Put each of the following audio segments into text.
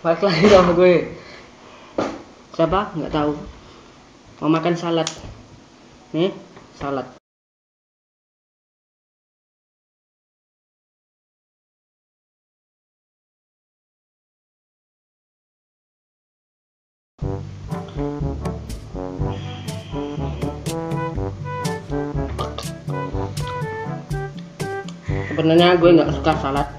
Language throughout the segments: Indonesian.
balik lagi sama gue. Siapa? Nggak tahu. Mau makan salad. Nih, salad. Sebenarnya gue nggak suka salad.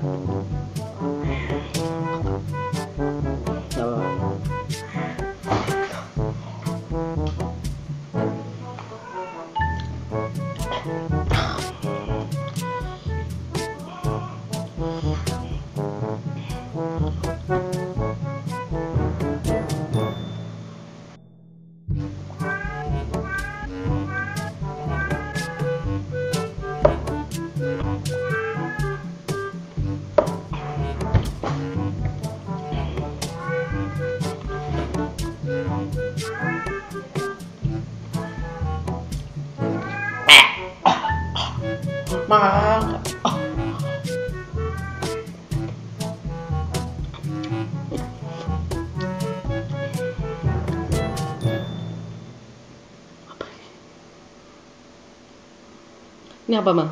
Mak. Ini apa, Mang?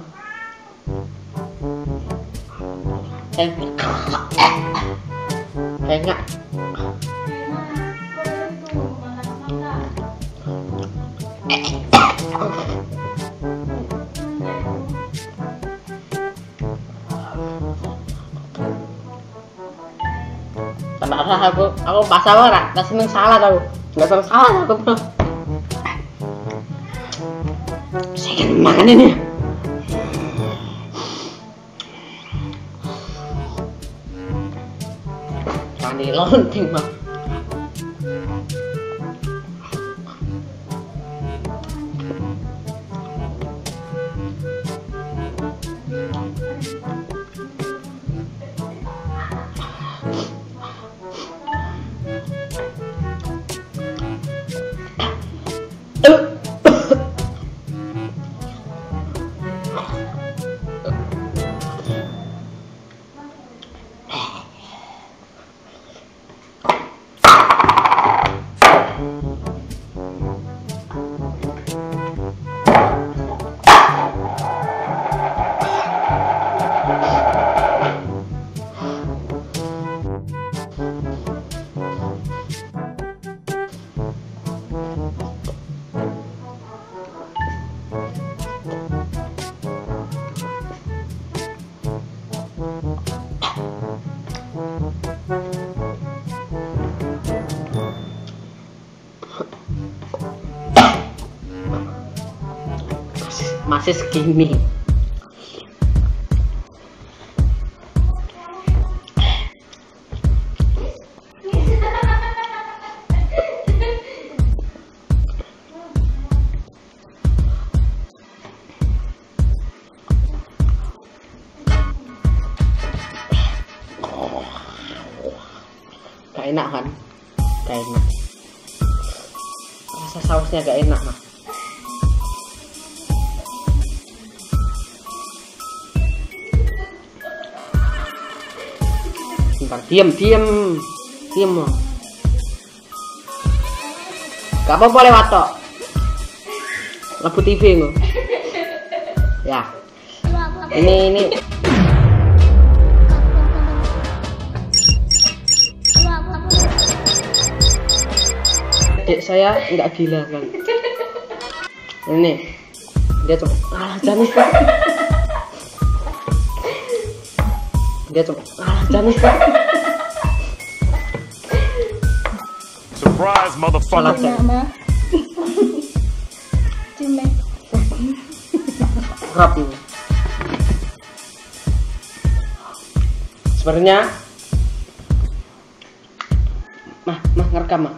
Enggak. Tambah aku pasal ora, nggak seneng salad aku, nggak seneng salad aku bro. Saya kan makan ini. Jangan dilonting bang. Masih segini. Gak enak kan? Gak enak. Rasa sausnya gak enak mah. Bentar, diam loh. Gak apa-apa lewat tok. Lebu TV lo. Ya. Ini. Adik saya nggak gila kan. Ini dia coba Janis. Dia coba Janis. Surprise, motherfucker. Rap. Sebenarnya mah ngerekam.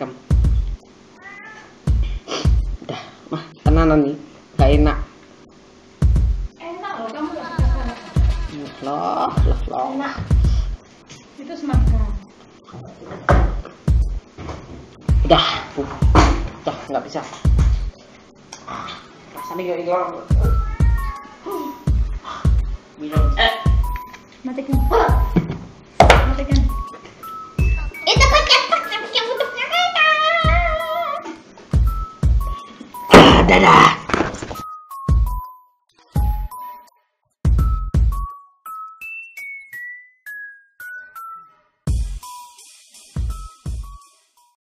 Udah, mah tenanan nih, gak enak. Enak loh, kamu gak suka. Loh. Enak. Itu semangka. Udah, nggak bisa. Rasanya kayak hilang. Minum. Matikan. Dadah.